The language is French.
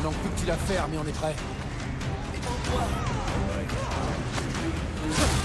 manque plus que tu la fermes et on est prêt. Détends-toi.